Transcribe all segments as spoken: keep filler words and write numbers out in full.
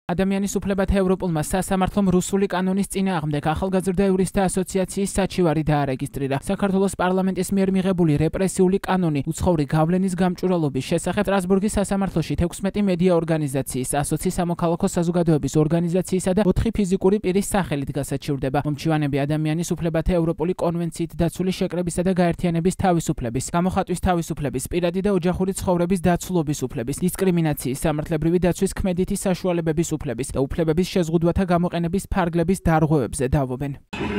ადამიანის უფლებათა ევროპულმა სასამართლომ რუსული კანონის წინააღმდეგ ახალგაზრდა იურისტთა ასოციაციის საჩივარი დაარეგისტრირა. საქართველოს პარლამენტის მიერ მიღებული რეპრესიული კანონი უცხოური გავლენის გამჭვირვალობის შესახებ სტრასბურგის სასამართლოში თექვსმეტი მედია ორგანიზაციის, ასოცი სამოქალაქო საზოგადოების ორგანიზაციისა და ოთხი ფიზიკური პირის სახელით გასაჩივრდება. მომჩივანები ადამიანის უფლებათა ევროპული კონვენციით დაცული შეკრებისა და გაერთიანების თავისუფლების, გამოხატვის თავისუფლების, პირადი და ოჯახური ცხოვრების დაცულობის უფლების, დისკრიმინაციის, სამართლებრივი დაცვის ქმედითი საშუალებების უფლების და უფლებების შეზღუდვათა გამოყენების ფარგლების დარღვევებზე დავობენ.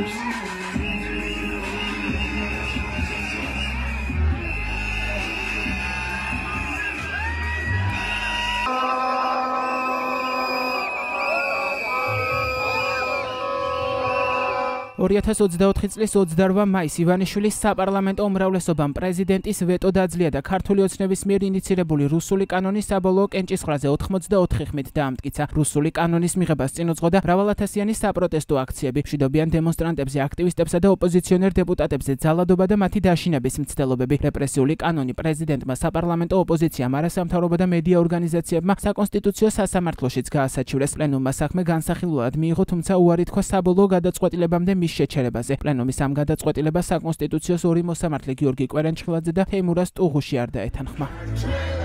ორი ათას ოცდაოთხი წლის ოცდაორმა მაისს ივანიშვილის საპარლამენტო უმრავლესობამ პრეზიდენტის ვეტო დაძლია და ქართული ოცნების მიერ ინიცირებული რუსული კანონის საბოლოო კენჭისყრაზე ოთხმოცდაოთხი ხმით დაამტკიცა. რუსული კანონის მიღებას წინ უძღოდა მრავალათასიანი საპროტესტო აქციები, მშვიდობიან დემონსტრანტებზე, აქტივისტებსა და ოპოზიციონერ დეპუტატებზე ძალადობა და მათი დაშინების მცდელობები. რეპრესიული კანონი პრეზიდენტმა, საპარლამენტო ოპოზიციამ, არასამთავრობო და მედია ორგანიზაციებმა საკონსტიტუციო სასამართლოშიც გაასაჩივრეს. პლენუმმა საქმე განსახილულად მიიღო, თუმცა უარი თქვა საბოლოო გადაწყვეტილებამდე შეჩერებაზე. პლენუმის ამ გადაწყვეტილებას საკონსტიტუციოს ორი მოსამართლე გიორგი კვერენჩხილაძე და თეიმურაზ ტუღუში არ დაეთანხმა.